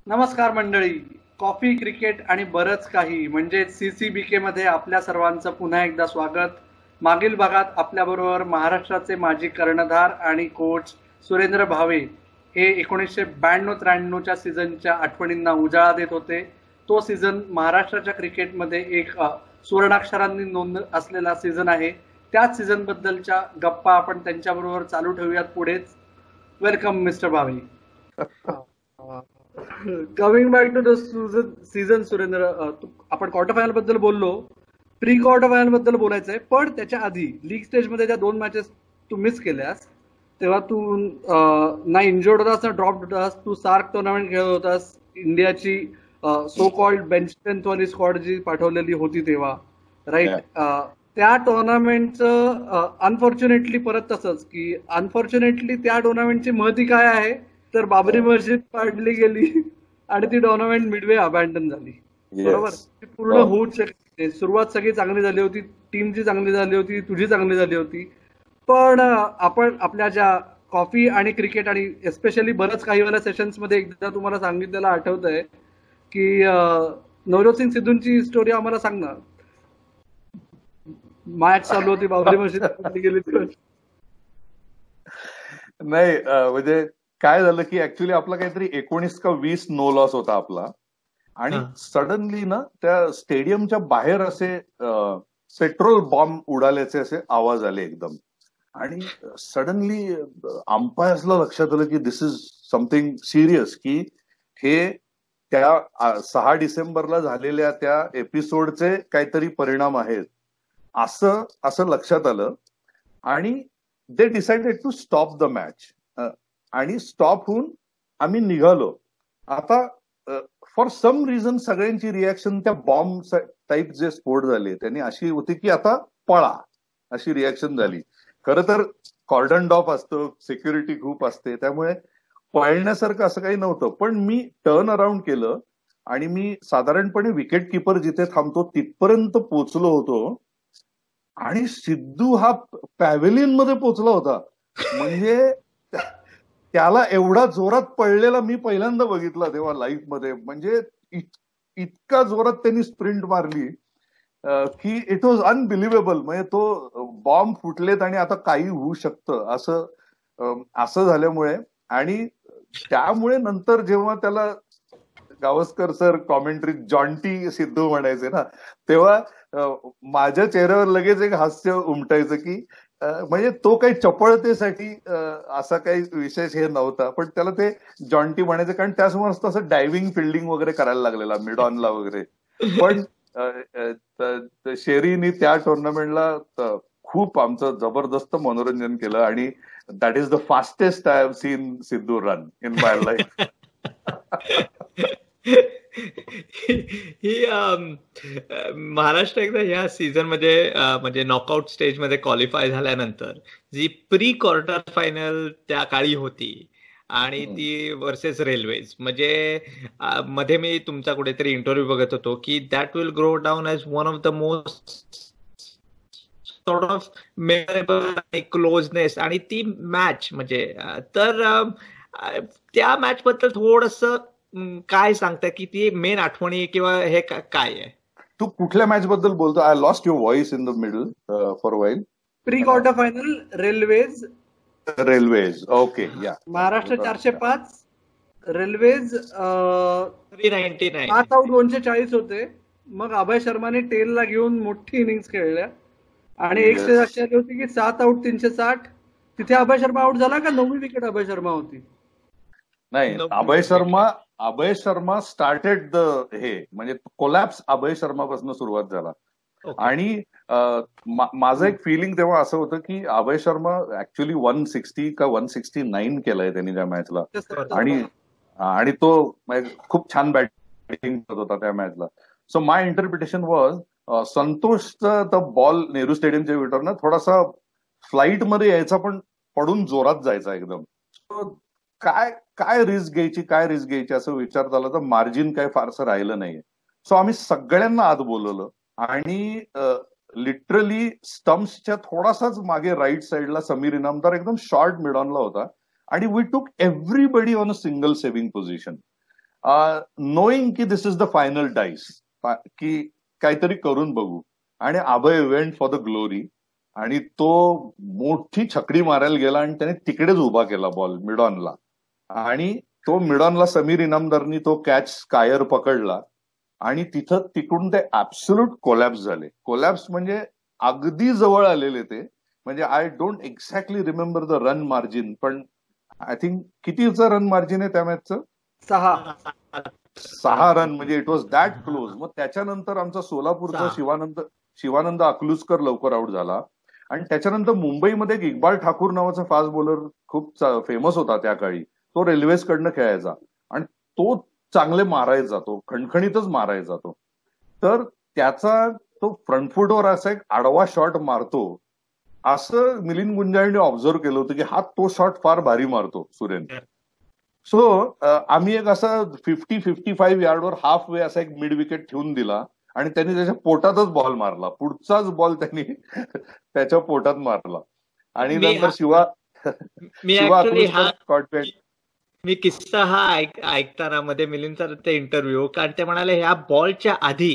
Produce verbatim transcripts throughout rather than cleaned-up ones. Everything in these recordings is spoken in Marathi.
नमस्कार मंडळी. कॉफी, क्रिकेट आणि बरंच काही म्हणजेच सीसीबीके मध्ये आपल्या सर्वांचं पुन्हा एकदा स्वागत. मागील भागात आपल्याबरोबर महाराष्ट्राचे माजी कर्णधार आणि कोच सुरेंद्र भावे हे एकोणीसशे ब्याण्णव त्र्याण्णवच्या सीझनच्या आठवणींना उजाळा देत होते. तो सीझन महाराष्ट्राच्या क्रिकेटमध्ये एक सुवर्णाक्षरांनी नोंद असलेला सीझन आहे. त्याच सीझन बद्दलच्या गप्पा आपण त्यांच्याबरोबर चालू ठेवूयात पुढेच. Welcome mister Bhave. Coming back to the season Surendra, आपण क्वार्टर फायनल बद्दल बोललो, प्री क्वार्टर फायनल बद्दल बोलायचंय, पण त्याच्या आधी लीग स्टेज मध्ये ज्या दोन मॅचेस तू मिस केल्यास तेव्हा तू ना इंजर्ड होतास ना ड्रॉप होतास. तू सार्क टुर्नामेंट खेळत होतास. इंडियाची सो कॉल्ड बेंच स्ट्रेंथ वाली स्क्वॉड जी पाठवलेली होती तेव्हा, राईट? त्या टुर्नामेंटचं अनफॉर्च्युनेटली परत तसंच की अनफॉर्च्युनेटली त्या टुर्नामेंटची महती काय आहे तर बाबरी मस्जिद पाडली गेली आणि ती टुर्नामेंट मिडवे अबॅन्डन झाली. बरोबर? पूर्ण होऊच शकते. सुरुवात सगळी चांगली झाली होती, टीमची चांगली झाली होती, तुझी चांगली झाली होती, पण आपण आपल्या ज्या कॉफी आणि क्रिकेट आणि एस्पेशली बरंच काही वेळा सेशन्स मध्ये एकदा तुम्हाला सांगितलेलं आठवतंय की नवजोत सिंग सिद्धूंची स्टोरी आम्हाला सांग ना. मॅच चालू होती, बाबरी मस्जिद पाडली गेली. नाही म्हणजे काय झालं की ऍक्च्युली आपला काहीतरी एकोणीस का वीस नो लॉस होता आपला, आणि सडनली ना त्या स्टेडियमच्या बाहेर असे पेट्रोल बॉम्ब उडाल्याचे असे आवाज आले एकदम, आणि सडनली अंपायर्सला लक्षात आलं की दिस इज समथिंग सिरियस, की हे त्या सहा डिसेंबरला झालेल्या त्या एपिसोडचे काहीतरी परिणाम आहेत असं असं लक्षात आलं. आणि they decided to stop the match, आणि स्टॉप होऊन आम्ही निघालो. आता फॉर सम रिझन सगळ्यांची रिॲक्शन त्या बॉम्ब टाईप जे स्फोट झाले त्यांनी अशी होती की आता पळा, अशी रिॲक्शन झाली. खरं तर कॉर्डन डॉप असतं, सिक्युरिटी खूप असते, त्यामुळे पळण्यासारखं असं काही नव्हतं. पण मी टर्न अराउंड केलं आणि मी साधारणपणे विकेट किपर जिथे थांबतो तिथपर्यंत पोचलो होतो, आणि सिद्धू हा पॅव्हेलियन मध्ये पोचला होता. म्हणजे त्याला एवढा जोरात पडलेला मी पहिल्यांदा बघितला तेव्हा लाईव्ह मध्ये. म्हणजे इतका जोरात त्यांनी स्प्रिंट मारली की इट वॉज अनबिलिव्हेबल. म्हणजे तो बॉम्ब फुटलेत आणि आता काही होऊ शकतं असं असं झाल्यामुळे, आणि त्यामुळे नंतर जेव्हा त्याला Gavaskar sir commentary Jonty Sidhu म्हणायचे ना, तेव्हा माझ्या चेहऱ्यावर लगेच एक हास्य उमटायचं की म्हणजे तो काही चपळतेसाठी असा काही विशेष हे नव्हता, पण त्याला ते जॉन्टी म्हणायचं कारण त्यासमोर असं डायव्हिंग फिल्डिंग वगैरे करायला लागलेला मिड ऑनला वगैरे. पण शेरीनी त्या टुर्नामेंटला खूप आमचं जबरदस्त मनोरंजन केलं, आणि that is the fastest I have seen Sidhu run in my life. ही महाराष्ट्र एकदा या सीझन मध्ये म्हणजे नॉकआउट स्टेज मध्ये क्वालिफाय झाल्यानंतर जी प्री क्वार्टर फायनल त्या काळी होती आणि ती वर्सेस रेल्वेज, म्हणजे मध्ये मी तुमचा कुठेतरी इंटरव्ह्यू बघत होतो की that will grow down as one of the most sort of memorable closeness. आणि ती मॅच म्हणजे तर त्या मॅच बद्दल थोडस काय सांगता की ती मेन आठवणी किंवा हे काय आहे? तू कुठल्या मॅच बद्दल बोलतो? I lost your voice in the middle for while. Pre quarter final Railways. Railways okay. या महाराष्ट्र चारशे पाच, रेल्वेज थ्री नाईन्टी नाईन. सात आऊट दोनशे चाळीस होते. मग अभय शर्माने टेलला घेऊन मोठी इनिंग्स खेळल्या आणि एक स्टेज अशी आली होती की सात आऊट तीनशे साठ. तिथे अभय शर्मा आऊट झाला का नववी विकेट अभय शर्मा होती? नाही, अभय शर्मा अभय शर्मा स्टार्टेड द हे म्हणजे कोलॅप्स अभय शर्मापासून सुरुवात झाला. आणि माझं एक फिलिंग तेव्हा असं होतं की Abhay Sharma actually one sixty का वन सिक्स्टी नाईन केलाय त्यांनी त्या मॅचला, आणि आणि तो खूप छान बॅटिंग करत होता त्या मॅचला. सो माय इंटरप्रिटेशन वॉज संतोषचा द बॉल नेहरू स्टेडियमच्या विटरनं थोडासा फ्लाईट मध्ये यायचा पण पडून जोरात जायचा एकदम. काय काय रिस्क घ्यायची काय रिस्क घ्यायची असं विचार झाला तर मार्जिन काय फारसं राहिलं नाहीये. सो आम्ही सगळ्यांना आत बोलवलं आणि लिटरली स्टम्प्सच्या थोडासाच मागे राईट साईडला समीर इनामदार एकदम शॉर्ट मिड ऑनला होता, आणि we took everybody on a single saving position. Knowing की this is the final dice, की काहीतरी करून बघू. आणि Abhay went for the glory आणि तो मोठी छकडी मारायला गेला आणि त्याने तिकडेच उभा केला बॉल मिडॉनला. आणि तो मिडॉनला समीर इनामदारनी तो कॅच स्कायर पकडला आणि तिथं तिकडून ते ऍब्सोल्यूट कोलॅप्स झाले. कोलॅप्स म्हणजे अगदी जवळ आलेले ते. म्हणजे I don't exactly remember the run margin, पण आय थिंक कितीचं रन मार्जिन आहे त्या मॅचचं? सहा सहा रन. म्हणजे इट वॉज दॅट क्लोज. मग त्याच्यानंतर आमचा सोलापूरचा शिवानंद शिवानंद अकलूजकर लवकर आउट झाला. आणि त्याच्यानंतर मुंबईमध्ये एक इक्बाल ठाकूर नावाचा फास्ट बॉलर खूप फेमस होता त्या काळी. तो रेल्वेजकडनं खेळायचा आणि तो चांगले मारायचा, तो खणखणीतच मारायचा तो. तर त्याचा तो फ्रंट फुटवर असा एक आडवा शॉट मारतो असं मिलिंद गुंजाळने ऑब्झर्व केलं होतं की हा तो शॉट फार भारी मारतो सुरेन. सो आम्ही एक असा फिफ्टी फिफ्टी फाईव्ह यार्डवर हाफ वे असा एक मिड विकेट ठेवून दिला आणि त्यांनी त्याच्या पोटातच बॉल मारला. पुढचाच बॉल त्यांनी त्याच्या पोटात मारला. आणि नंतर शिवा शिवा मी किस्सा हा ऐक ऐकताना मध्ये मिलिंदचा ते इंटरव्ह्यू, कारण ते म्हणाले ह्या बॉलच्या आधी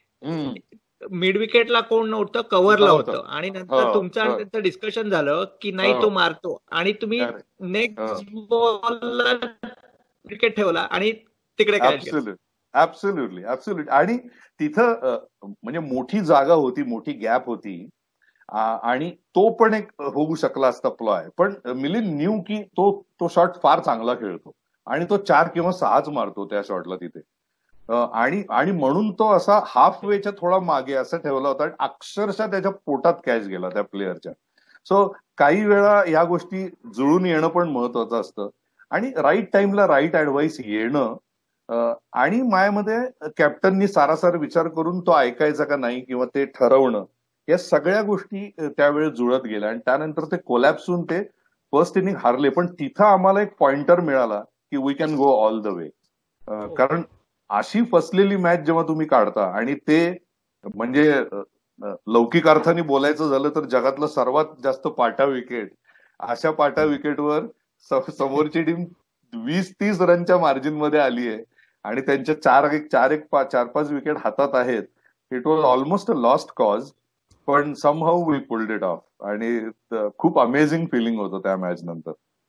मिड विकेटला कोण नव्हतं, कव्हरला होतं. आणि नंतर तुमचं आणि त्यांचं डिस्कशन झालं की नाही तो मारतो आणि तुम्ही नेक्स्ट बॉलला विकेट ठेवला आणि तिकडे ऍब्सोल्युटली ऍब्सोल्युटली. आणि तिथं म्हणजे मोठी जागा होती, मोठी गॅप होती आणि तो पण एक होऊ शकला असता प्लॉय. पण मिलिंद न्यू की तो तो शॉट फार चांगला खेळतो आणि तो चार किंवा सहाच मारतो त्या शॉटला तिथे. आणि आणि म्हणून तो असा हाफ वेच्या थोडा मागे असं ठेवला होता आणि अक्षरशः त्याच्या पोटात कॅच गेला त्या प्लेअरच्या. सो काही वेळा या गोष्टी जुळून येणं पण महत्वाचं असतं आणि राईट टाइमला राईट ऍडवाइस येणं. आणि मायामध्ये कॅप्टननी सारासार विचार करून तो ऐकायचा का नाही किंवा ते ठरवणं, या सगळ्या गोष्टी त्यावेळेस जुळत गेल्या. आणि त्यानंतर ते कोलॅप्स होऊन ते फर्स्ट इनिंग हारले. पण तिथं आम्हाला एक पॉइंटर मिळाला की we can go all the way. कारण अशी फसलेली मॅच जेव्हा तुम्ही काढता आणि ते म्हणजे लौकिक अर्थाने बोलायचं झालं तर जगातलं सर्वात जास्त पाटा विकेट, अशा पाटा विकेटवर समोरची टीम वीस तीस रनच्या मार्जिन मध्ये आली आहे आणि त्यांच्या चार एक चार एक चार पाच विकेट हातात आहेत. It was almost a lost cause, पण somehow we pulled it off. आणि खूप अमेझिंग फिलिंग होतं त्या मॅच नंतर.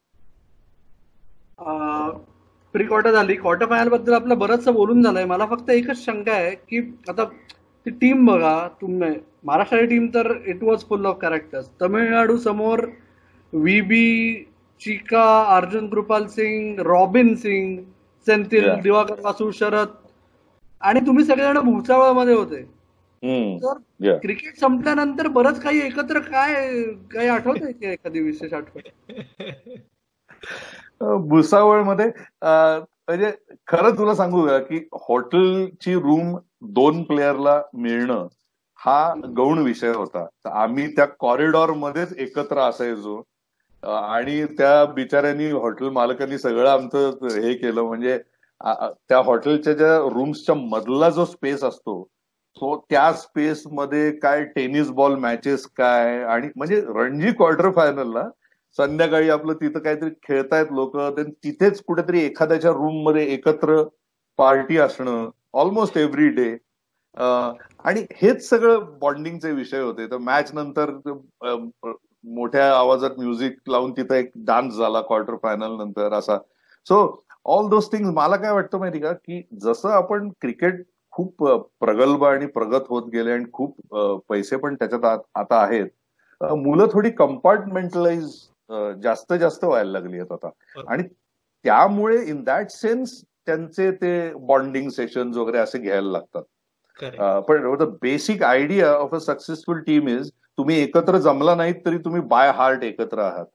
प्री क्वार्टर झाली, क्वार्टर फायनल बद्दल आपलं बरंचसं बोलून झालंय. मला फक्त एकच शंका आहे की आता ती टीम बघा, तुम्ही महाराष्ट्राची टीम तर it was full of characters. Tamil Nadu समोर व्हीबी, चिका, अर्जुन कृपाल सिंग, रॉबिन सिंग, सेंथिल, दिवाकर वासू, शरद, आणि तुम्ही सगळेजण भुसावळमध्ये होते. तर क्रिकेट संपल्यानंतर बरंच काही एकत्र काय काही आठवतंय की एखादी विशेष आठवण? भुसावळमध्ये म्हणजे खरं तुला सांगू का की हॉटेलची रूम दोन प्लेयरला मिळणं हा गौण विषय होता. आम्ही त्या कॉरिडॉर मध्येच एकत्र असायचो आणि त्या बिचाऱ्यांनी हॉटेल मालकांनी सगळं आमचं हे केलं. म्हणजे त्या हॉटेलच्या ज्या रूम्सच्या मधला जो स्पेस असतो तो त्या स्पेस मध्ये काय टेनिस बॉल मॅचेस काय, आणि म्हणजे रणजी क्वार्टर फायनलला संध्याकाळी आपलं तिथं काहीतरी खेळतायत लोक, तिथेच कुठेतरी एखाद्याच्या रूम मध्ये एकत्र पार्टी असणं ऑलमोस्ट एव्हरी डे. आणि हेच सगळं बॉन्डिंगचे विषय होते. तर मॅच नंतर मोठ्या आवाजात म्युझिक लावून तिथं एक डान्स झाला क्वार्टर फायनल नंतर असा. So all those things. मला काय वाटतं माहिती का की जसं आपण क्रिकेट खूप प्रगल्भ आणि प्रगत होत गेले आणि खूप पैसे पण त्याच्यात आता आहेत, मुलं थोडी कंपार्टमेंटलाइज जास्त जास्त व्हायला लागली आहेत आता. आणि त्यामुळे इन दॅट सेन्स त्यांचे ते बॉन्डिंग सेशन्स वगैरे असे घ्यायला लागतात. पण the basic idea of a successful team is तुम्ही एकत्र जमला नाहीत तरी तुम्ही बाय हार्ट एकत्र आहात.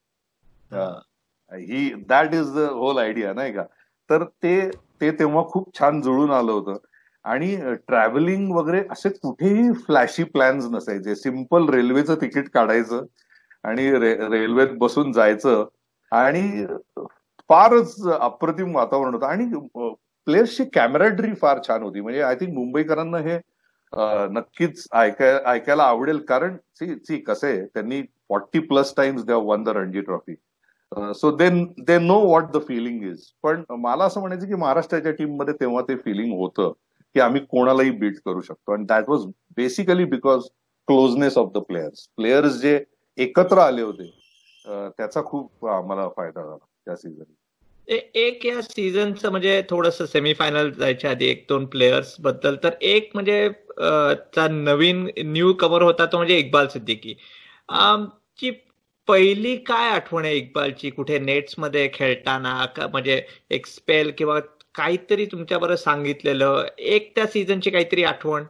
ही that is the whole idea, नाही का? तर ते ते तेव्हा खूप छान जुळून आलं होतं. आणि ट्रॅव्हलिंग वगैरे असे कुठेही फ्लॅशी प्लॅन्स नसायचे. सिम्पल रेल्वेचं तिकीट काढायचं आणि रे, रेल्वेत बसून जायचं आणि फारच अप्रतिम वातावरण होतं. आणि प्लेयर्सची कॅमेराड्री फार छान होती. म्हणजे आय थिंक मुंबईकरांना हे नक्कीच ऐकाय ऐकायला आवडेल. कारण सी सी कसं आहे, त्यांनी forty plus times they won the Ranji trophy. So they they know what the feeling is. पण मला असं म्हणायचं की महाराष्ट्राच्या टीममध्ये तेव्हा ते फिलिंग होतं की आम्ही कोणालाही बीट करू शकतो. And that was basically because closeness of the players. Players जे एकत्र आले होते त्याचा खूप आम्हाला फायदा झाला त्या सीझन. एक या सीझनचं म्हणजे थोडंसं सेमीफायनल जायच्या आधी एक दोन प्लेयर्स बद्दल तर एक म्हणजे चा नवीन न्यू कमर होता तो म्हणजे इक्बाल सिद्दीकी. आमची पहिली काय आठवण आहे इक्बालची कुठे नेट्स मध्ये खेळताना का म्हणजे एक स्पेल किंवा काहीतरी तुमच्याबरोबर सांगितलेलं एक त्या सीझनची काहीतरी आठवण?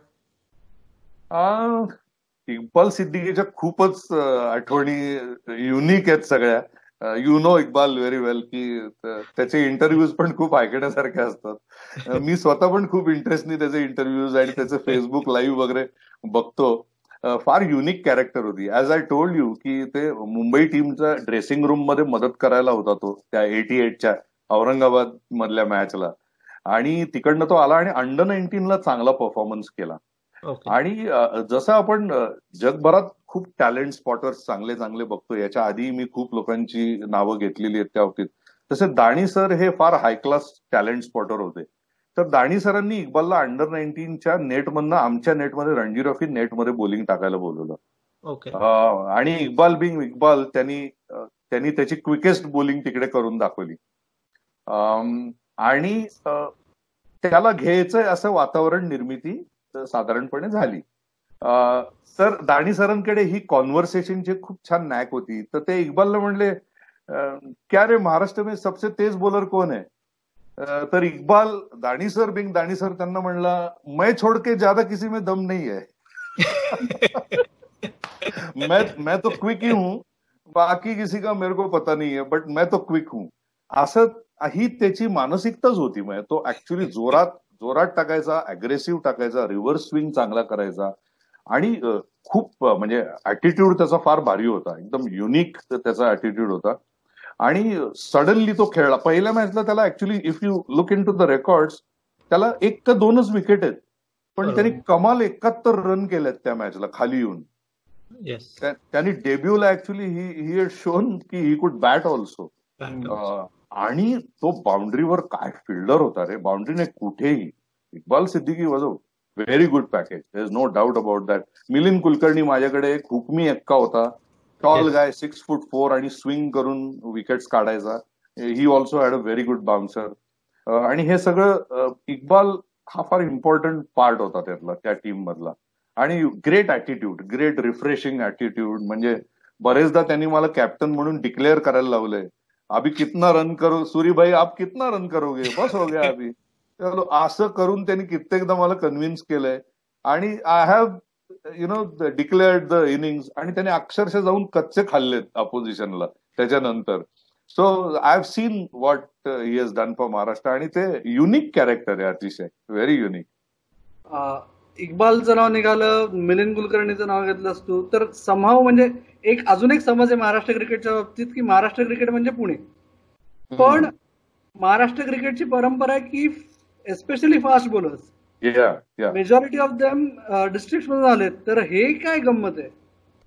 इक्बाल सिद्दीकीच्या खूपच आठवणी युनिक आहेत सगळ्या. You know Iqbal very well की त्याचे इंटरव्ह्यूज पण खूप ऐकण्यासारखे असतात. मी स्वतः पण खूप इंटरेस्टनी त्याचे इंटरव्ह्यूज आणि त्याचे फेसबुक लाईव्ह वगैरे बघतो. फार युनिक कॅरेक्टर होती. ऍज आय टोल्ड यू की ते मुंबई टीमच्या ड्रेसिंग रूम मध्ये मदत करायला होता तो त्या एटी एटच्या औरंगाबाद मधल्या मॅचला. आणि तिकडनं तो आला आणि अंडर नाईन्टीनला चांगला परफॉर्मन्स केला. आणि जसं आपण जगभरात खूप टॅलेंट स्पॉटर्स चांगले चांगले बघतो, याच्या आधी मी खूप लोकांची नावं घेतलेली आहेत त्या बाबतीत, तसे दाणी सर हे फार हाय क्लास टॅलेंट स्पॉटर होते. तर दाणी सरांनी इक्बालला अंडर नाईन्टीनच्या नेटमधनं आमच्या नेटमध्ये रणजी ट्रॉफी नेटमध्ये बॉलिंग टाकायला बोलवलं. ओके. आणि इक्बाल बिंग इक्बाल त्यांनी त्यांनी त्याची क्विकेस्ट बॉलिंग तिकडे करून दाखवली. आणि त्याला घ्यायचंय असं वातावरण निर्मिती साधारणपणे झाली. तर दाणी सरांकडे ही कॉन्व्हर्सेशनची खूप छान नॅक होती. तर ते इक्बालला म्हणले क्या रे महाराष्ट्र में सबसे तेज बॉलर कोण है? तर Iqbal Dani sir being Dani sir त्यांना म्हणला मैं छोड़ के ज्यादा किसी में दम नहीं है. मैं मैं तो क्विक ही हूं, बाकी किसी का मेरे को पता नहीं है, बट मैं तो क्विक हूं. असं ही त्याची मानसिकताच होती. म्हणजे तो ऍक्च्युली जोरात जोरात टाकायचा, अग्रेसिव्ह टाकायचा, रिव्हर्स स्विंग चांगला करायचा आणि खूप म्हणजे ऍटिट्यूड त्याचा फार भारी होता. एकदम युनिक त्याचा ऍटिट्यूड होता. आणि सडनली तो खेळला. पहिल्या मॅचला त्याला actually if you look into the records त्याला एक का दोनच विकेट आहेत, पण त्यांनी कमाल एकाहत्तर रन केलेत त्या मॅचला खाली येऊन. त्यांनी डेब्यूला actually he he had shown की ही कुड बॅट ऑल्सो. आणि तो बाउंड्रीवर काय फिल्डर होता रे, बाउंड्रीने कुठेही. Iqbal Siddiqui was a very good package, there is no doubt about that. Milind Kulkarni माझ्याकडे एक हुकमी एक्का होता, tall guy, six foot four आणि स्विंग करून विकेट्स काढायचा. He also had a very good bouncer. आणि हे सगळं इक्बाल हा फार इम्पॉर्टंट पार्ट होता त्यातला, त्या टीम मधला. आणि great attitude, great refreshing attitude. म्हणजे बरेचदा त्यांनी मला कॅप्टन म्हणून डिक्लेअर करायला लावलंय, अभी कितना रन करो सूरी भाई, आप कितना रन करोगे, बस हो गया अभी. असं करून त्यांनी कित्येकदा मला कन्व्हिन्स केलंय. आणि I have you know declared the innings. आणि त्याने अक्षरशः जाऊन कच्चे खाल्लेत अपोजिशनला त्याच्यानंतर. So I have seen what he has done for Maharashtra. आणि ते युनिक कॅरेक्टर आहे, अतिशय व्हेरी युनिक. इक्बालचं नाव निघालं, मिलिंद कुलकर्णीचं नाव घेतलं असतो तर समहाव म्हणजे एक अजून एक समज आहे महाराष्ट्र क्रिकेटच्या बाबतीत की महाराष्ट्र क्रिकेट म्हणजे पुणे. पण महाराष्ट्र क्रिकेटची परंपरा आहे की especially fast bowlers majority of them district मधून आलेत. तर हे काय गंमत आहे?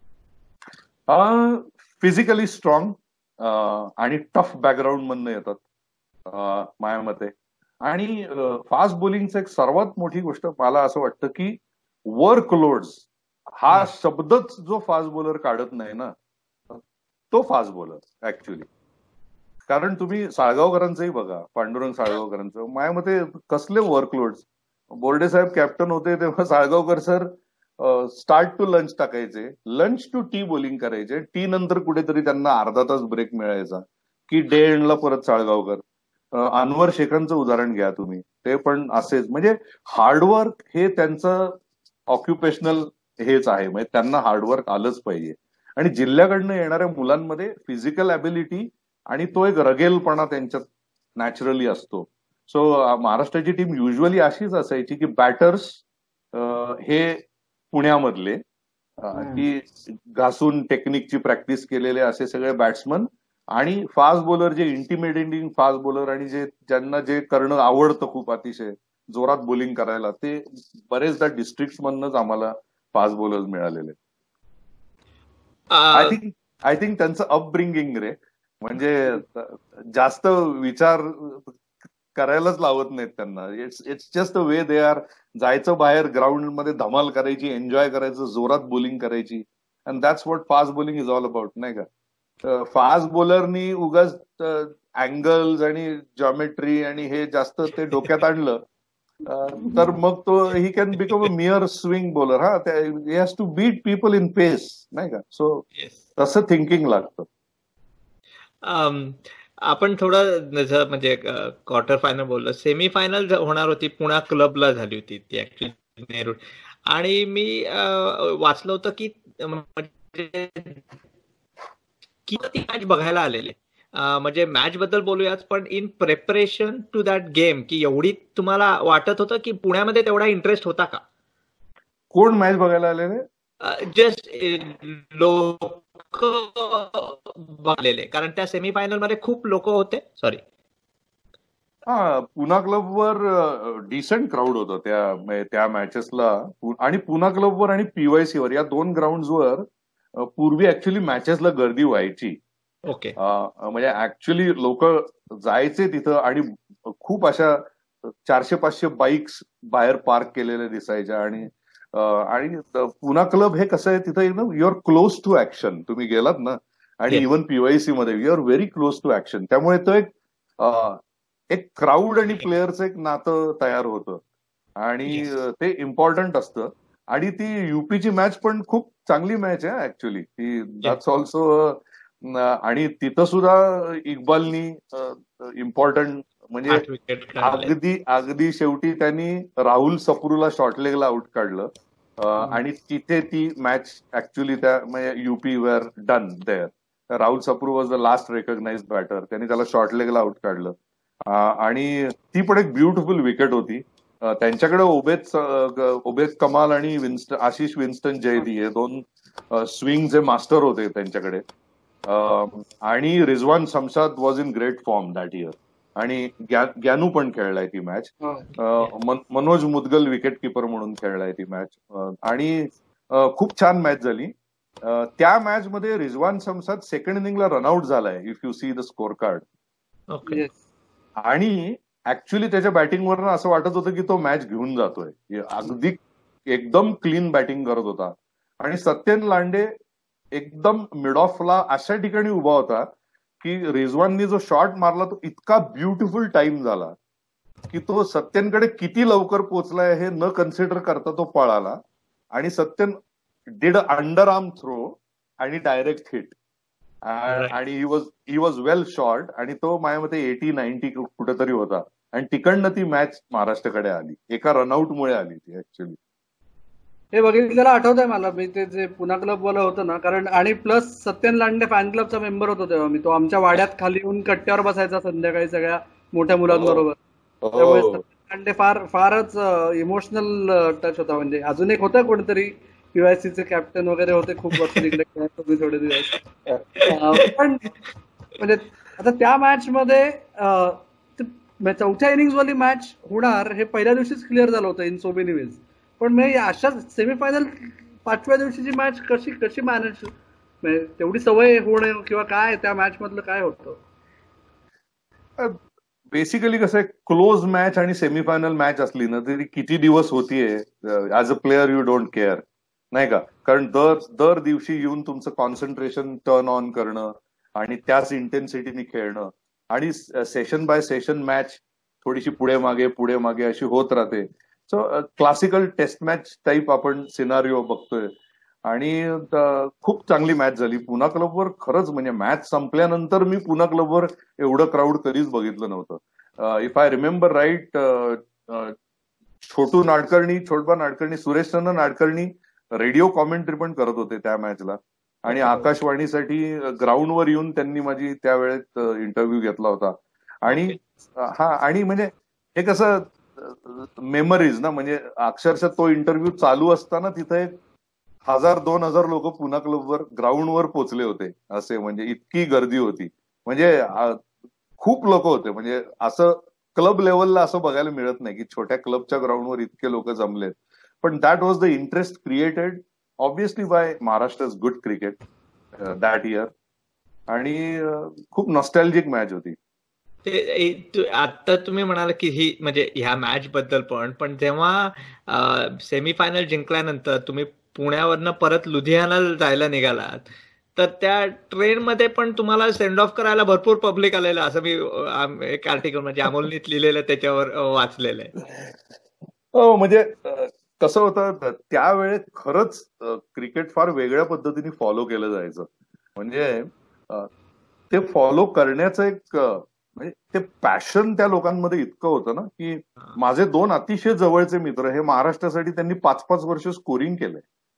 फिजिकली स्ट्रॉंग आणि टफ बॅकग्राऊंड मधनं येतात माझ्या मते. आणि फास्ट बॉलिंगचं एक सर्वात मोठी गोष्ट मला असं वाटतं की वर्कलोड्स हा शब्दच जो फास्ट बॉलर काढत नाही ना, तो फास्ट बॉलर ऍक्च्युली. कारण तुम्ही साळगावकरांचंही बघा, पांडुरंग साळगावकरांचं, माझ्या मते कसले वर्कलोड्स. बोर्डे साहेब कॅप्टन होते तेव्हा Salgaonkar sir start to lunch टाकायचे, लंच टू टी बॉलिंग करायचे, टी नंतर कुठेतरी त्यांना अर्धा तास ब्रेक मिळायचा की डे एंडला परत साळगावकर. अनवर शेखांचं उदाहरण घ्या तुम्ही, ते पण असेच. म्हणजे हार्डवर्क हे त्यांचं ऑक्युपेशनल हेच आहे. म्हणजे त्यांना हार्डवर्क आलंच पाहिजे. आणि जिल्ह्याकडनं येणाऱ्या मुलांमध्ये फिजिकल ॲबिलिटी आणि तो एक रगेलपणा त्यांच्यात नॅचरली असतो. सो महाराष्ट्राची टीम युजली अशीच असायची की बॅटर्स हे पुण्यामधले की घासून टेक्निकची प्रॅक्टिस केलेले असे सगळे बॅट्समन, आणि फास्ट बॉलर जे इंटिमिडेटिंग फास्ट बॉलर आणि जे ज्यांना जे करणं आवडतं खूप अतिशय जोरात बॉलिंग करायला, ते बरेचदा डिस्ट्रिक्ट मधनच आम्हाला फास्ट बॉलर्स मिळालेले. आय थिंक आय थिंक त्यांचं अपब्रिंगिंग रे, म्हणजे जास्त विचार करायलाच लावत नाहीत त्यांना. It's it's just the way they are. जायचं बाहेर ग्राउंड मध्ये धमाल करायची, एन्जॉय करायचं, जोरात बॉलिंग करायची. And that's what fast bowling is all about, नाही का? फास्ट बॉलरनी उगाच अँगल्स आणि जॉमेट्री आणि हे जास्त ते डोक्यात आणलं तर मग तो he can become a mere swing bowler. हा, he has to beat people in pace, नाही का? सो तसं थिंकिंग लागतं. आपण थोडं म्हणजे क्वार्टर फायनल बोललो, सेमी फायनल होणार होती, पुण्या क्लबला झाली होती ती ऍक्च्युली नेहरू. आणि मी वाचलं होतं की ती मॅच बघायला आलेले. म्हणजे मॅच बद्दल बोलूयाच, पण in preparation to that game की एवढी तुम्हाला वाटत होतं की पुण्यामध्ये तेवढा इंटरेस्ट होता का? कोण मॅच बघायला आलेले? जस्ट लोक बघलेले, कारण त्या सेमीफायनल मध्ये खूप लोक होते. सॉरी, हा, पुना क्लबवर डिसेंट क्राऊड होतं त्या त्या मॅचेसला. आणि पुना क्लबवर आणि पीवायसीवर या दोन ग्राउंड्सवर पूर्वी ऍक्च्युली मॅचेसला गर्दी व्हायची. ओके. म्हणजे ऍक्च्युली लोक जायचे तिथं आणि खूप अशा चारशे पाचशे बाईक्स बाहेर पार्क केलेल्या दिसायच्या. आणि आणि पुना क्लब हे कसं आहे, तिथं एकदम you are close to action. तुम्ही गेलात ना, आणि इव्हन पीवायसी मध्ये you are very close to action. त्यामुळे तो एक एक क्राऊड आणि प्लेयरचं एक नातं तयार होतं आणि ते इम्पॉर्टंट असतं. आणि ती युपीची मॅच पण खूप चांगली मॅच आहे ऍक्च्युली. ती दॅट्स ऑल्सो. आणि तिथं सुद्धा इक्बालनी इम्पॉर्टंट म्हणजे अगदी अगदी शेवटी त्यांनी राहुल सप्रूला शॉर्टलेगला आउट काढलं. आणि तिथे ती मॅच ऍक्च्युली त्या म्हणजे UP were done there. Rahul Sapru was the last recognised batter. त्यांनी त्याला शॉर्टलेगला आउट काढलं. आणि ती पण एक ब्युटिफुल विकेट होती. त्यांच्याकडे ओबेद ओबेद कमाल आणि विन्स्टन आशिष विन्स्टन जयदी हे दोन स्विंगचे मास्टर होते त्यांच्याकडे. आणि Rizwan Shamshad was in great form that year. आणि ग्यानू पण खेळलाय ती match. Manoj Mudgal wicket keeper म्हणून खेळलाय ती मॅच. आणि खूप छान मॅच झाली. त्या मॅच मध्ये रिझवान शमशाद सेकंड इनिंगला रनआउट झालाय, if you see the score card. आणि ऍक्च्युली त्याच्या बॅटिंगवरनं असं वाटत होतं की तो मॅच घेऊन जातोय. अगदी एकदम क्लीन बॅटिंग करत होता. आणि सत्यन लांडे एकदम मिड ऑफला अशा ठिकाणी उभा होता की रिझवाननी जो शॉट मारला तो इतका ब्युटिफुल टाइम झाला की तो सत्यनकडे किती लवकर पोहोचलाय हे न कन्सिडर करता तो पळाला. आणि Satyan did under arm throw आणि डायरेक्ट हिट. आणि he was he was well short. आणि तो माझ्या मते एटी नाईन्टी कुठेतरी होता. आणि तिकडनं ती मॅच महाराष्ट्राकडे आली, एका रनआउटमुळे आली ती ऍक्च्युली. हे बघितलेलं आठवत आहे मला, मी ते जे पुना क्लबवाला होतं ना, कारण आणि प्लस सत्यन लांडे फॅन क्लबचा मेंबर होतो तेव्हा मी. तो आमच्या वाड्यात खाली येऊन कट्ट्यावर बसायचा संध्याकाळी सगळ्या मोठ्या मुलांबरोबर. त्यामुळे सत्यन लांडे फार फारच इमोशनल टच होता. म्हणजे अजून एक होता कोणतरी पीवायसीचे कॅप्टन वगैरे होते, खूप वर्ष तिकडे खेळायचो मी थोडे दिवस. पण म्हणजे आता त्या मॅच मध्ये चौथ्या इनिंग्स वाली मॅच होणार हे पहिल्या दिवशीच क्लिअर झालं होतं इन सो मेनी वेज. पण मी अशा सेमीफायनल पाचव्या दिवशीची मॅच कशी कशी मॅनेज, तेवढी सवय होणं किंवा काय त्या मॅच मधलं काय होतं? बेसिकली कसं आहे, क्लोज मॅच आणि सेमीफायनल मॅच असली ना तरी किती दिवस होतीये, as a player you don't care, नाही का? कारण दर दर दिवशी येऊन तुमचं कॉन्सन्ट्रेशन टर्न ऑन करणं आणि त्याच इंटेन्सिटीने खेळणं आणि सेशन बाय सेशन मॅच थोडीशी पुढे मागे पुढे मागे अशी होत राहते. So classical test match type आपण सिनारिओ बघतोय. आणि खूप चांगली मॅच झाली पुना क्लबवर. खरंच म्हणजे मॅच संपल्यानंतर मी पुना क्लबवर एवढं क्राऊड कधीच बघितलं नव्हतं. If I remember right, Chhotu Nadkarni Chhotba Nadkarni Suresh Chandra Nadkarni radio commentary पण करत होते त्या मॅचला. आणि आकाशवाणीसाठी ग्राउंडवर येऊन त्यांनी माझी त्यावेळेत इंटरव्ह्यू घेतला होता. आणि हा, आणि म्हणजे हे कसं मेमरीज ना, म्हणजे अक्षरशः तो इंटरव्ह्यू चालू असताना तिथे एक हजार दोन हजार लोक पुना क्लबवर ग्राउंडवर पोचले होते. असे म्हणजे इतकी गर्दी होती, म्हणजे खूप लोक होते. म्हणजे असं क्लब लेवलला असं बघायला मिळत नाही की छोट्या क्लबच्या ग्राउंडवर इतके लोक जमलेत. पण that was the interest created obviously by Maharashtra's good cricket that year. आणि खूप नॉस्टॅल्जिक मॅच होती. ते आता तुम्ही म्हणाल की ही म्हणजे ह्या मॅच बद्दल पण पण जेव्हा सेमीफायनल जिंकल्यानंतर तुम्ही पुण्यावरनं परत लुधियानाला जायला निघालात, तर त्या ट्रेन मध्ये पण तुम्हाला सेंड ऑफ करायला भरपूर पब्लिक आलेलं, असं मी एक आर्टिकल म्हणजे अमोलनीत लिहिलेलं त्याच्यावर वाचलेलं आहे. हो, म्हणजे कसं होतं त्यावेळेस खरंच क्रिकेट फार वेगळ्या पद्धतीने फॉलो केलं जायचं. म्हणजे ते फॉलो करण्याचं एक म्हणजे ते पॅशन त्या लोकांमध्ये इतकं होतं ना, की माझे दोन अतिशय जवळचे मित्र हे महाराष्ट्रासाठी त्यांनी पाच पाच वर्ष स्कोरिंग केलंय.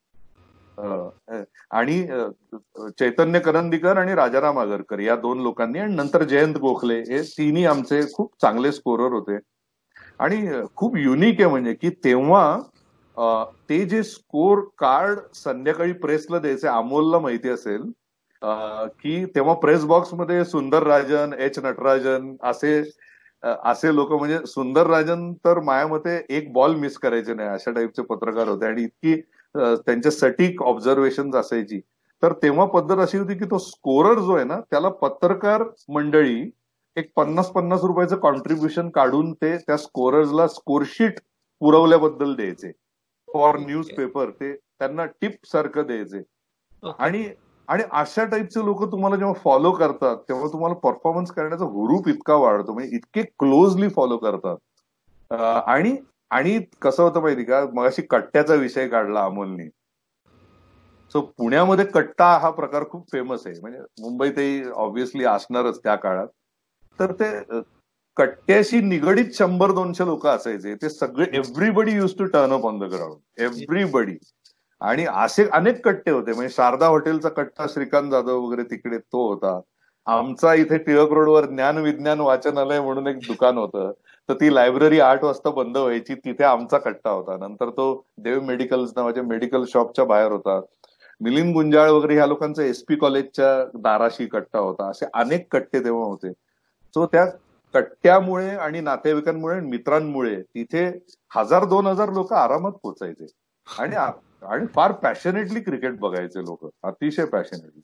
आणि चैतन्य करंदीकर आणि राजाराम आगरकर या दोन लोकांनी, आणि नंतर जयंत गोखले, हे तिन्ही आमचे खूप चांगले स्कोरर होते. आणि खूप युनिक आहे म्हणजे की तेव्हा ते जे स्कोर कार्ड संध्याकाळी प्रेसला द्यायचे, अमोलला माहिती असेल की तेव्हा प्रेस बॉक्समध्ये सुंदर राजन, एच नटराजन असे असे लोक, म्हणजे सुंदर राजन तर माझ्या मते एक बॉल मिस करायचे नाही अशा टाईपचे पत्रकार होते, आणि इतकी त्यांच्या सटीक ऑब्झर्वेशन असायची. तर तेव्हा पद्धत अशी होती की तो स्कोरर जो आहे ना, त्याला पत्रकार मंडळी एक पन्नास पन्नास रुपयाचं कॉन्ट्रीब्युशन काढून ते त्या स्कोरर्सला स्कोरशीट पुरवल्याबद्दल द्यायचे फॉर न्यूज पेपर. ते त्यांना टिप सारखं द्यायचे. आणि आणि अशा टाईपचे लोक तुम्हाला जेव्हा फॉलो करतात तेव्हा तुम्हाला परफॉर्मन्स करण्याचा हुरूप इतका वाढतो, म्हणजे इतके क्लोजली फॉलो करतात. आणि आणि कसं होतं माहिती का, मगाशी कट्ट्याचा विषय काढला अमोलनी. सो पुण्यामध्ये कट्टा हा प्रकार खूप फेमस आहे, म्हणजे मुंबईतही ऑब्व्हियसली असणारच त्या काळात. तर ते कट्ट्याशी निगडीत शंभर दोनशे लोक असायचे, ते सगळे everybody use to turn up on the ground, everybody. आणि असे अनेक कट्टे होते, म्हणजे शारदा हॉटेलचा कट्टा श्रीकांत जाधव वगैरे तिकडे तो होता. आमचा इथे टिळक रोडवर ज्ञान विज्ञान वाचनालय म्हणून एक दुकान होतं, तर ती लायब्ररी आठ वाजता बंद व्हायची, तिथे आमचा कट्टा होता. नंतर तो देव मेडिकल्स नावाच्या मेडिकल शॉपच्या बाहेर होता. मिलिंद गुंजाळ वगैरे ह्या लोकांचा एसपी कॉलेजच्या दाराशी कट्टा होता. असे अनेक कट्टे तेव्हा होते. सो त्या कट्ट्यामुळे आणि नातेवाईकांमुळे मित्रांमुळे तिथे हजार दोन हजार लोक आरामात पोचायचे, आणि आणि फार पॅशनेटली क्रिकेट बघायचे लोक, अतिशय पॅशनेटली.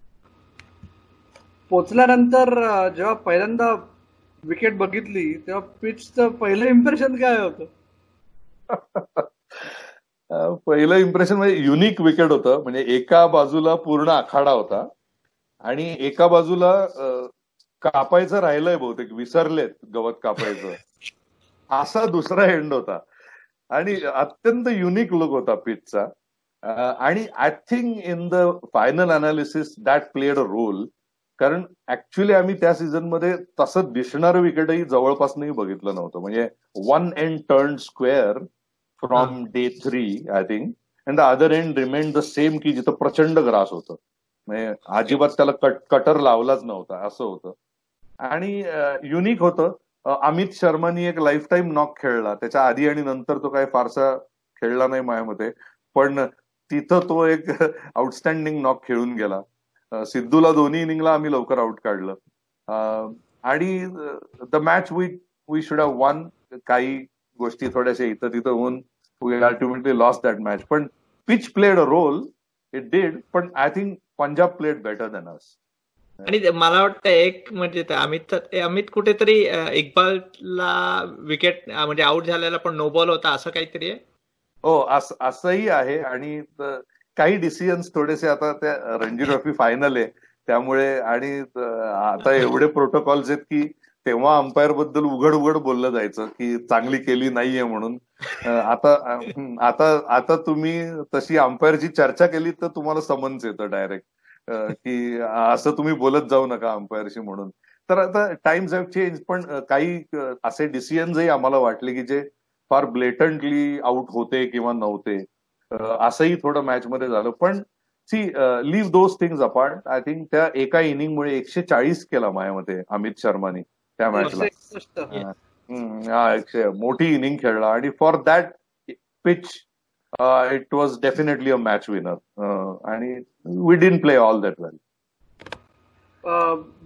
पोचल्यानंतर जेव्हा पहिल्यांदा विकेट बघितली तेव्हा पिचचं पहिलं इम्प्रेशन काय होतं? पहिलं इम्प्रेशन म्हणजे युनिक विकेट होतं. म्हणजे एका बाजूला पूर्ण आखाडा होता आणि एका बाजूला कापायचं राहिलंय, बहुतेक विसरलेत गवत कापायचं, असा दुसरा एंड होता. आणि अत्यंत युनिक लुक होता पिचचा. आणि I think in the final analysis that played a role, कारण ऍक्च्युली आम्ही त्या सीझनमध्ये तसं दिसणारं विकेटही जवळपासनंही बघितलं नव्हतं. म्हणजे one end turn square from day three I think, and the other end remained the same, की जिथं प्रचंड ग्रास होतं, म्हणजे अजिबात त्याला कट कटर लावलाच नव्हता असं होतं. आणि युनिक होतं. अमित शर्मानी एक लाईफ टाईम नॉक खेळला, त्याच्या आधी आणि नंतर तो काही फारसा खेळला नाही माझ्यामध्ये, पण तिथं तो एक आउटस्टँडिंग नॉक खेळून गेला. सिद्धूला दोन्ही इनिंगला आम्ही लवकर आउट काढलं. आणि the match we we should have won. काही गोष्टी थोड्याशा इथं तिथं होऊन we ultimately lost that match. पण pitch played a role, it did, पण I think Punjab played better than us. आणि मला वाटतं एक म्हणजे अमित अमित कुठेतरी इक्बालला विकेट म्हणजे आउट झालेला पण नो बॉल होता असं काहीतरी आहे. हो, असंही आहे. आणि काही डिसिजन्स थोडेसे, आता त्या रणजी ट्रॉफी फायनल आहे त्यामुळे, आणि आता एवढे प्रोटोकॉल्स आहेत की तेव्हा अंपायर बद्दल उघड उघड बोललं जायचं की चांगली केली नाहीये म्हणून. आता आता आता तुम्ही तशी अंपायरची चर्चा केली तर तुम्हाला समन्स येतं डायरेक्ट की असं तुम्ही बोलत जाऊ नका अंपायरशी म्हणून. तर आता टाइम्स हॅव चेंज, पण काही असे डिसिजन्सही आम्हाला वाटले की जे फार ब्लेटंटली आउट होते किंवा नव्हते, असंही थोडं मॅच मध्ये झालं. पण see leave those things apart, I think त्या एका इनिंगमुळे एकशे चाळीस केला माझ्यामध्ये अमित शर्माने त्या मॅचला. एकशे मोठी इनिंग खेळला, आणि for that pitch it was definitely a match winner. आणि we didn't play all that well.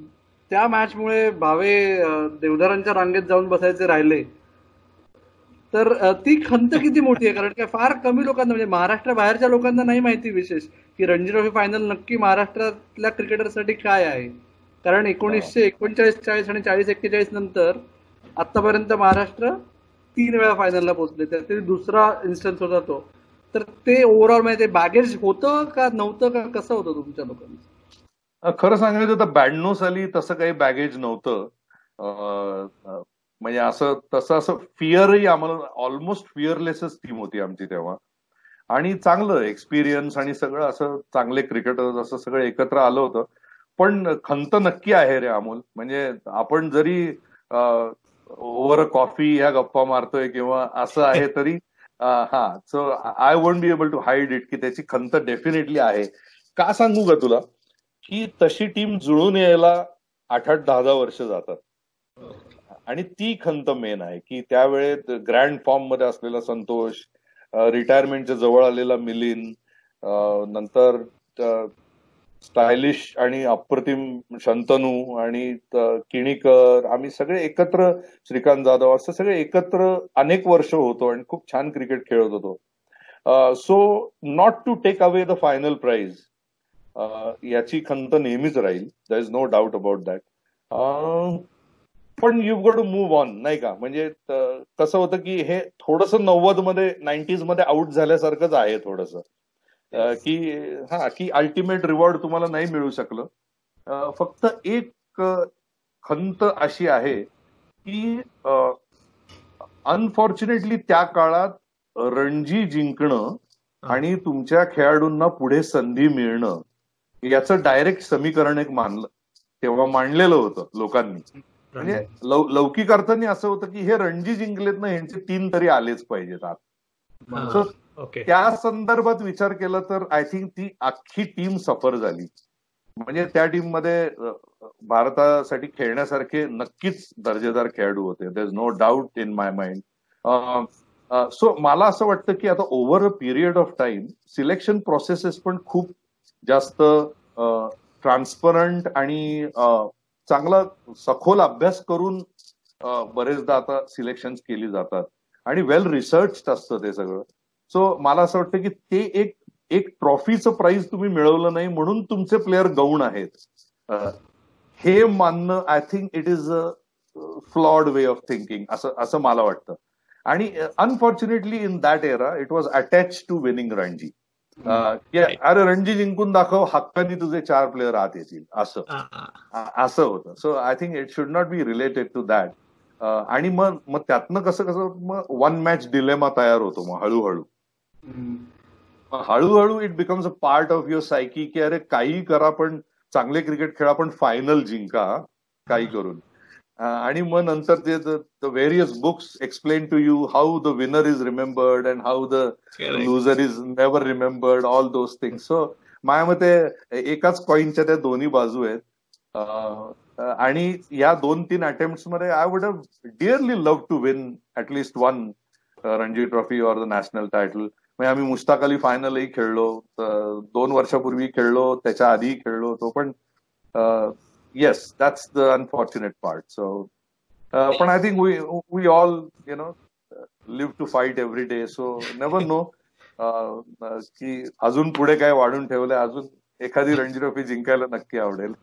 त्या मॅचमुळे भावे देवधरांच्या रांगेत जाऊन बसायचे राहिले. तर ती खंत किती मोठी आहे, कारण काय फार कमी लोकांना, म्हणजे महाराष्ट्र बाहेरच्या लोकांना नाही माहिती विशेष की रणजी ट्रॉफी फायनल नक्की महाराष्ट्रातल्या क्रिकेटरसाठी काय आहे. कारण एकोणीसशे एकोणचाळीस चाळीस आणि चाळीस एक्केचाळीस नंतर आतापर्यंत महाराष्ट्र तीन वेळा फायनलला पोहोचले, त्यातली दुसरा इन्स्टन्स होता तो. तर ते ओव्हरऑल म्हणजे बॅगेज होतं का नव्हतं, का कसं होतं तुमच्या लोकांचं? खरं सांगायचं तर ब्याण्णव साली तसं काही बॅगेज नव्हतं. म्हणजे असं तसं असं फिअरही आम्हाला, ऑलमोस्ट फिअरलेसच टीम होती आमची तेव्हा. आणि चांगलं एक्सपिरियन्स आणि सगळं असं चांगले क्रिकेटर्स असं सगळं एकत्र आलं होतं. पण खंत नक्की आहे रे अमोल. म्हणजे आपण जरी ओव्हर कॉफी ह्या गप्पा मारतोय किंवा असं आहे तरी हा, so I won't be able to hide it की त्याची खंत डेफिनेटली आहे. का सांगू का तुला, की तशी टीम जुळून यायला आठ आठ दहा दहा वर्ष जातात. आणि ती खंत मेन आहे की त्यावेळेत ग्रँड फॉर्म मध्ये असलेला संतोष, रिटायरमेंटच्या जवळ आलेला मिलिंद, नंतर स्टायलिश आणि अप्रतिम शंतनू आणि किणीकर, आम्ही सगळे एकत्र, श्रीकांत जाधव, असं सगळे एकत्र अनेक वर्ष होतो आणि खूप छान क्रिकेट खेळत होतो. So not to take away the final prize, याची खंत नेहमीच राहील. There is no doubt about that. पण you got to move on, नाही का. म्हणजे कसं होतं की हे थोडंसं नव्वद मध्ये नाईन्टीज मध्ये आउट झाल्यासारखंच आहे थोडंसं, की हा की अल्टिमेट रिवॉर्ड तुम्हाला नाही मिळू शकलं. फक्त एक खंत अशी आहे की अनफॉर्च्युनेटली त्या काळात रणजी जिंकणं आणि तुमच्या खेळाडूंना पुढे संधी मिळणं याचं डायरेक्ट समीकरण एक मानलं, तेव्हा मांडलेलं होतं लोकांनी. म्हणजे लौ लौकिक अर्थाने असं होतं की हे रणजी जिंकलेत ना, ह्यांचे तीन तरी आलेच पाहिजेत आत. त्या संदर्भात विचार केला तर आय थिंक ती अख्खी टीम सफर झाली. म्हणजे त्या टीम मध्ये भारतासाठी खेळण्यासारखे नक्कीच दर्जेदार खेळाडू होते. There is no doubt in my mind. So मला असं वाटतं की आता over a period of time selection processes पण खूप जास्त ट्रान्सपरंट आणि चांगला सखोल अभ्यास करून बरेचदा आता सिलेक्शन केली जातात आणि वेल रिसर्च असतं ते सगळं. सो मला असं वाटतं की ते एक एक ट्रॉफीचं प्राइज तुम्ही मिळवलं नाही म्हणून तुमचे प्लेयर गौण आहेत, हे मानणं I think it is a flawed way of thinking, असं असं मला वाटतं. आणि unfortunately in that era it was attach to winning Ranji. अरे रणजी जिंकून दाखव, हक्कानी तुझे चार प्लेयर आत येतील, असं असं होतं. So I think it should not be related to that. आणि मग मग त्यातनं कसं कसं मग वन मॅच डिलेमा तयार होतो. मग हळूहळू हळूहळू it becomes a part of your psyche की अरे काही करा पण चांगले क्रिकेट खेळा, पण फायनल जिंका काही करून. आणि मग नंतर ते the various books explain to you how the winner is remembered and how the loser is never remembered, all those things. So माझ्या मते एकाच कॉईनच्या त्या दोन्ही बाजू आहेत. आणि या दोन तीन अटेम्प्ट्स मध्ये I would have dearly love to win at least one Ranji trophy or the national title. म्हणजे आम्ही मुश्ताक अली फायनलही खेळलो, दोन वर्षापूर्वी खेळलो, त्याच्या आधीही खेळलो तो. पण yes, that's the unfortunate part. So पण I think we we all you know live to fight every day. So never know की अजून पुढे काय वाढून ठेवलंय, अजून एखादी रणजी ट्रॉफी जिंकायला नक्की आवडेल.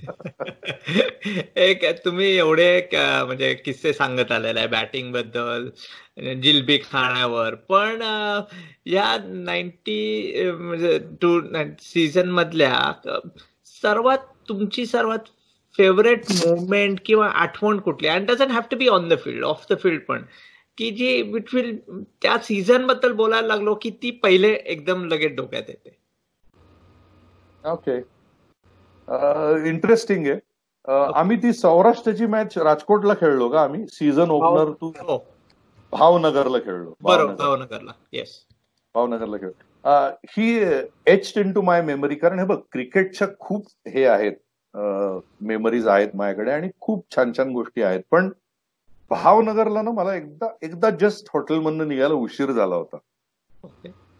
एक तुम्ही एवढे म्हणजे किस्से सांगत आलेले आहे बॅटिंग बद्दल, जिलबी खाण्यावर, पण या नाईन्टी म्हणजे टू सीझन मधल्या सर्वात तुमची सर्वात फेवरेट मुवमेंट किंवा आठवण कुठली? And doesn't have to be on the field, off the field पण, की जी बिटवीन त्या सीझन बद्दल बोलायला लागलो की ती पहिले एकदम लगेच डोक्यात येते. ओके, इंटरेस्टिंग आहे. आम्ही ती सौराष्ट्राची मॅच राजकोटला खेळलो का आम्ही? सीझन ओपनर तू भावनगरला खेळलो. भावनगरला, येस, भावनगरला खेळलो. He etched into my memory. कारण हे बघ, क्रिकेटच्या खूप हे आहेत, मेमरीज आहेत माझ्याकडे आणि खूप छान छान गोष्टी आहेत. पण भावनगरला ना मला एकदा एकदा जस्ट हॉटेलमधनं निघायला उशीर झाला होता.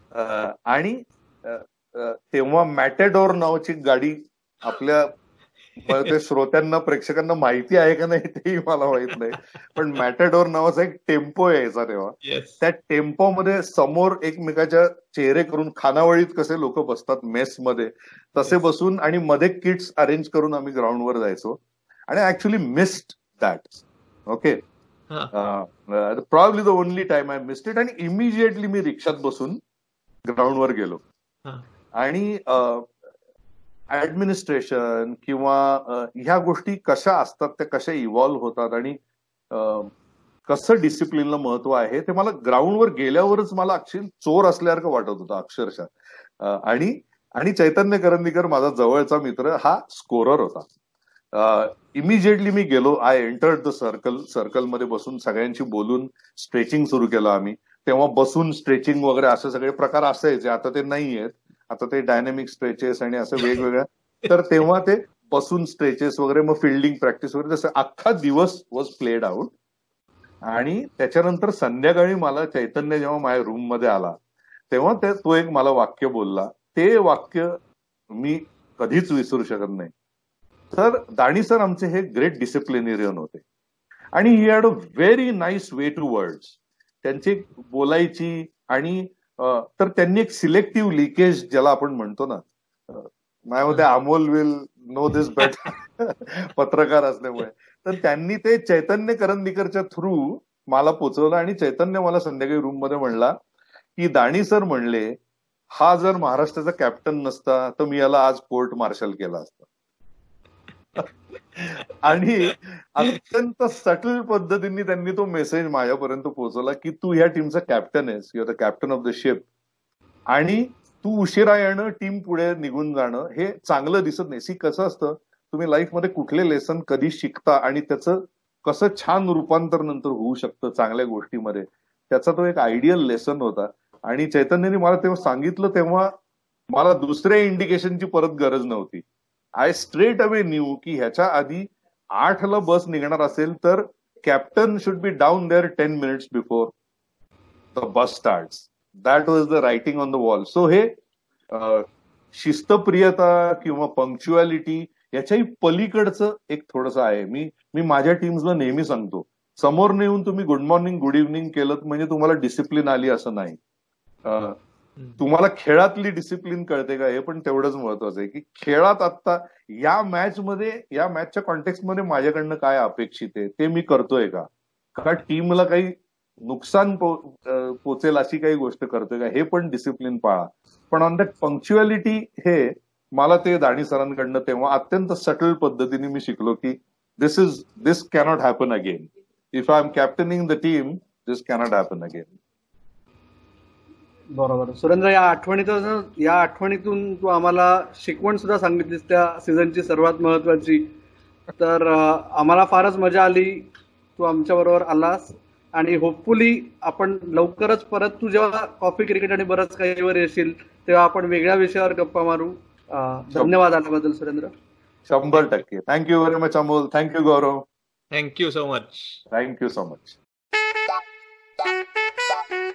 आणि तेव्हा मॅटेडोर नावाची गाडी आपल्या मग ते श्रोत्यांना प्रेक्षकांना माहिती आहे का नाही तेही मला माहित नाही, पण मॅटॅडोर नावाचा एक टेम्पो यायचा तेव्हा. त्या टेम्पोमध्ये समोर एकमेकाच्या चेहरे करून खानावळीत कसे लोक बसतात मेसमध्ये तसे बसून आणि मध्ये किट्स अरेंज करून आम्ही ग्राउंडवर जायचो आणि actually missed that. Okay, probably the only time I missed it. आणि इमिजिएटली मी रिक्षात बसून ग्राउंडवर गेलो आणि ऍडमिनिस्ट्रेशन किंवा ह्या गोष्टी कशा असतात, त्या कशा इव्हॉल्व्ह होतात आणि कसं डिसिप्लिनला महत्व आहे ते मला ग्राउंडवर गेल्यावरच मला अक्षर चोर असल्यासारखं वाटत होतं अक्षरशः. आणि आणि चैतन्य करंदीकर माझा जवळचा मित्र हा स्कोरर होता. इमिजिएटली मी गेलो, आय एंटर्ड द सर्कल. सर्कलमध्ये बसून सगळ्यांशी बोलून स्ट्रेचिंग सुरू केलं आम्ही. तेव्हा बसून स्ट्रेचिंग वगैरे असे सगळे प्रकार असायचे, आता ते नाही आहेत. आता ते डायनॅमिक स्ट्रेचेस आणि असं वेगवेगळ्या. तर तेव्हा ते बसून स्ट्रेचेस वगैरे, मग फिल्डिंग प्रॅक्टिस वगैरे, जसं अख्खा दिवस वॉज प्लेड आउट. आणि त्याच्यानंतर संध्याकाळी मला चैतन्य जेव्हा माझ्या रूम मध्ये आला तेव्हा ते तो एक मला वाक्य बोलला. ते वाक्य मी कधीच विसरू शकत नाही. तर दाणी सर आमचे हे ग्रेट डिसिप्लिनेरियन होते आणि he had a very nice way to words. त्यांची बोलायची आणि तर त्यांनी एक सिलेक्टिव्ह लिकेज ज्याला आपण म्हणतो ना, माझ्या मते Amol will know this better पत्रकार असल्यामुळे, तर त्यांनी ते चैतन्य करंदीकरच्या थ्रू मला पोचवलं. आणि चैतन्य मला संध्याकाळी रूम मध्ये म्हणला की दाणी सर म्हणले हा जर महाराष्ट्राचा कॅप्टन नसता तर मी याला आज कोर्ट मार्शल केला असता. आणि अत्यंत सटल पद्धतीने त्यांनी तो मेसेज माझ्यापर्यंत पोहोचवला की तू ह्या टीमचा कॅप्टन आहेस, you are the captain of the ship. आणि तू उशिरा येणं, टीम पुढे निघून जाणं हे चांगलं दिसत नाही. सी कसं असतं, तुम्ही लाईफमध्ये कुठले लेसन कधी शिकता आणि त्याचं कसं छान रूपांतर नंतर होऊ शकतं चांगल्या गोष्टीमध्ये, त्याचा तो एक आयडियल लेसन होता. आणि चैतन्यने मला तेव्हा सांगितलं तेव्हा मला दुसऱ्या इंडिकेशनची परत गरज नव्हती. आय स्ट्रेट अवे न्यू की ह्याच्या आधी आठला बस निघणार असेल तर captain should be down there ten minutes before the bus start. That was the writing on the wall. So हे शिस्तप्रियता किंवा पंक्च्युअलिटी याच्याही पलीकडचं एक थोडंसं आहे. मी मी माझ्या टीम्सला नेहमी सांगतो, समोर येऊन तुम्ही गुड मॉर्निंग गुड इव्हनिंग केलं म्हणजे तुम्हाला डिसिप्लिन आली असं नाही. तुम्हाला खेळातली डिसिप्लिन कळते का हे पण तेवढंच महत्वाचं आहे की खेळात आता या मॅच मध्ये, या मॅचच्या कॉन्टेक्स्ट मध्ये माझ्याकडनं काय अपेक्षित आहे ते मी करतोय का, का टीमला काही नुकसान पोचेल अशी काही गोष्ट करतोय का, हे पण डिसिप्लिन पाळा. पण ऑन दॅट पंक्च्युअलिटी हे मला ते दाणी सरांकडनं तेव्हा अत्यंत सटल पद्धतीने मी शिकलो की this is this cannot happen again. If I am captaining the team this cannot happen again. बरोबर सुरेंद्र, या आठवणीतून या आठवणीतून तू आम्हाला शिकवण सुद्धा सांगितलीस त्या सीझनची सर्वात महत्वाची. तर आम्हाला फारच मजा आली तू आमच्या बरोबर आलास आणि होपफुली आपण लवकरच परत तू जेव्हा कॉफी क्रिकेट आणि बरंच काही वर येशील तेव्हा आपण वेगळ्या विषयावर गप्पा मारू. धन्यवाद आल्याबद्दल सुरेंद्र. शंभर टक्के. Thank you very much Amol. Thank you Gaurav. Thank you so much. Thank you so much.